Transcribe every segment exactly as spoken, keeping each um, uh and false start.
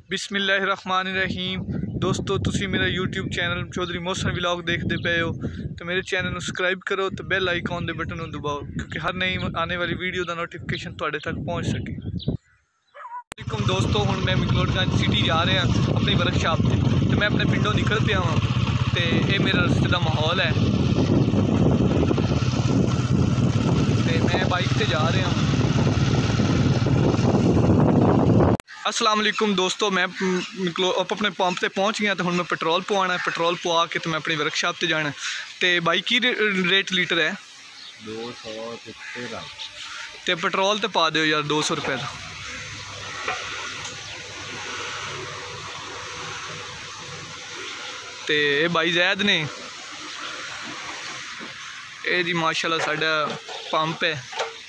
बिस्मिल्लाहिर्रहमानिर्रहीम। दोस्तों तुसी मेरा YouTube channel Chaudhary Mohsin vlog देखते पे हो तो मेरे चैनल को सबसक्राइब करो तो बेल आइकॉन दे बटन को दबाओ क्योंकि हर नई आने वाली वीडियो का नोटिफिकेशन तुहाडे तक पहुँच सके। वालेकुम दोस्तों, हुण मैं मिकलोडगंज सिटी जा रहा अपनी वर्कशॉप से तो मैं अपने पिंडों निकल पिया हाँ तो ये मेरा रस्ते का माहौल है। तो मैं बाइक से जा रहा हूँ। अस्सलाम वालेकुम दोस्तों, मैं मिकलो अपने पंप से पहुँच गया तो हुण मैं पेट्रोल पवाना है। पेट्रोल पवा के तो मैं अपनी वर्कशॉप से जाना। तो बाइक की रेट लीटर है दो सौ तेरह तो पेट्रोल तो पा दो यार दो सौ रुपये का। तो ये भाई जैद ने ये जी माशाल्लाह साडा पंप है।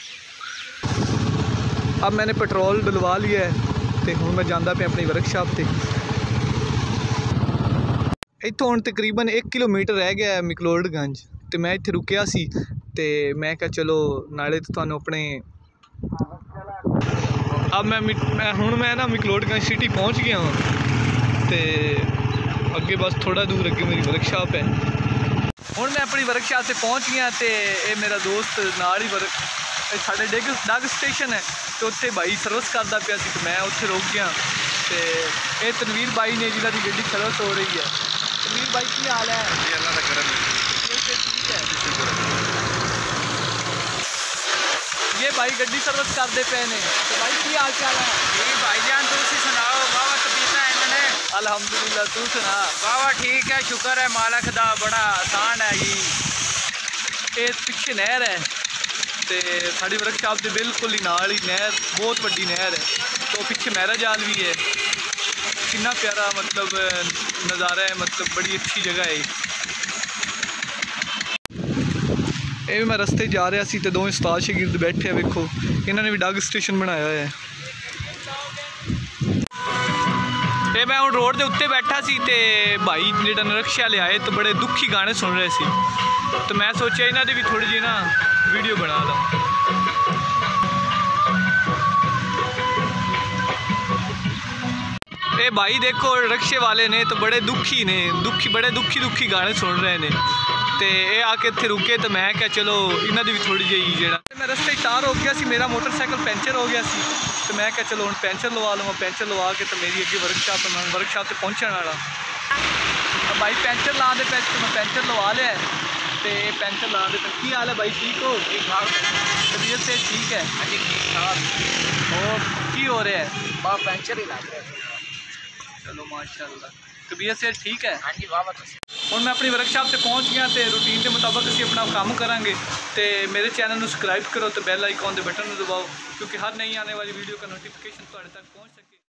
अब मैंने पेट्रोल डलवा लिया है तो हुण मैं जांदा पे अपनी वर्कशॉप से। इत्थों हुण तकरीबन एक किलोमीटर रह गया है मिकलोडगंज तो मैं इत्थे रुकिया सी तो मैं क्या चलो नाले तो तुहानू अपने अब मैं मैं हुण मैं ना मिकलोडगंज सिटी पहुँच गया हूँ तो अगे बस थोड़ा दूर अगे मेरी वर्कशॉप है। हुण मैं अपनी वर्कशॉप से पहुँच गया तो ये मेरा दोस्त नाल ही वर्क साढ़े डिग डग स्टेशन है तो उत्थे भाई सर्विस करता पिया सी तो मैं उत्थे रुक गया। तो ये तनवीर भाई ने जिन्हों की गड्डी सर्विस हो रही है। तनवीर भाई की हाल है? अल्लाह का करम ठीक है। ये भाई गड्डी सर्विस करते पे ने तो भाई की हाल चाल है? भाईजान तुसी सुनाओ बाबा तबीयत है इन्होंने? अल्हम्दुलिल्लाह, तू सुना? बाबा ठीक है, शुक्र है मालक दा, बड़ा आसान है जी। ये पिछे नहर है तो साड़ी वर्कशॉप के बिल्कुल ही नाल ही नहर, बहुत वड्डी नहर है तो पिछे महरा जाल भी है। कितना प्यारा मतलब नज़ारा है, मतलब बड़ी अच्छी जगह है। ये मैं रस्ते जा रहा सी तो दो उस्ताद शागिर्द बैठे वेखो, इन्होंने भी डग स्टेशन बनाया है। ते मैं हुण रोड के उत्ते बैठा सी ते भाई जिहड़ा नरक्शा ले आए तो बड़े दुखी गाने सुन रहे सी तो मैं सोचा इन्हां दी भी थोड़ी जी ना वीडियो बना ला। ए भाई देखो रक्शे वाले ने तो बड़े दुखी ने दुखी बड़े दुखी दुखी गाने सुन रहे ने तो ये आके इत्थे रुके तो मैं क्या चलो इन्हां दी भी थोड़ी जी जेड़ा मैं रस्ते टार हो गया सी, मेरा मोटरसाइकिल पैंचर हो गया सी तो मैं क्या चलो हुण पैंचर लवा लवां। पैंचर लवा के तो मेरी अगे वर्कशॉप मैं वर्कशॉप से पहुँचने वाला। भाई पैंचर ला दे पैंचर मैं पैंचर लवा लिया तो पैंचर ला दे। की हाल है भाई? ठीक हो? ठीक ठाक तबीयत से ठीक है? हाँ जी ठीक ठाक। और की हो रहा है? बाबा पेंचर ही लग रहा है। चलो माशाल्लाह, तबीयत से ठीक है? हाँ जी बाबा। और मैं अपनी वर्कशॉप से पहुँच गया तो रूटीन के मुताबिक असीं अपना काम करांगे तो मेरे चैनल को सबसक्राइब करो तो बेल आइकॉन के बटन दबाओ क्योंकि हर नई आने वाली वीडियो का नोटिफिकेशन तुहाडे तक पहुँच सके।